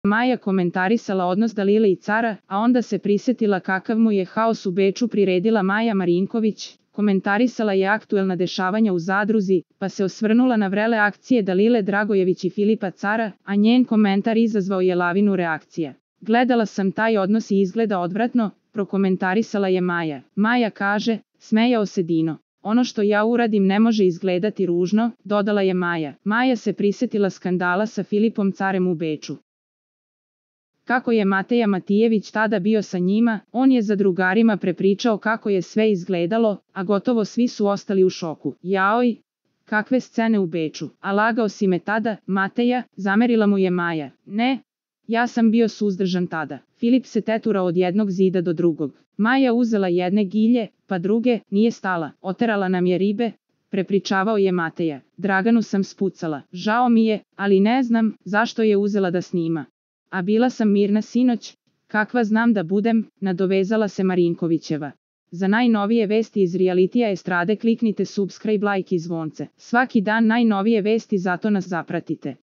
Maja komentarisala odnos Dalile i cara, a onda se prisetila kakav mu je haos u Beču priredila Maja Marinković, komentarisala je aktuelna dešavanja u Zadruzi, pa se osvrnula na vrele akcije Dalile Dragojević i Filipa Cara, a njen komentar izazvao je lavinu reakcija. Gledala sam taj odnos i izgleda odvratno, prokomentarisala je Maja. Maja kaže, smejao se Dino. Ono što ja uradim ne može izgledati ružno, dodala je Maja. Maja se prisetila skandala sa Filipom Carem u Beču. Kako je Mateja Matijević tada bio sa njima, on je za drugarima prepričao kako je sve izgledalo, a gotovo svi su ostali u šoku. Jaoj, kakve scene u Beču, a lagao si me tada, Mateja, zamerila mu je Maja. Ne, ja sam bio suzdržan tada. Filip se teturao od jednog zida do drugog. Maja uzela jedne gilje, pa druge, nije stala. Oterala nam je ribe, prepričavao je Mateja. Draganu sam spucala. Žao mi je, ali ne znam zašto je uzela da snima. A bila sam mirna sinoć, kakva znam da budem, nadovezala se Marinkovićeva. Za najnovije vesti iz realitija estrade kliknite subscribe, like i zvonce. Svaki dan najnovije vesti, zato nas zapratite.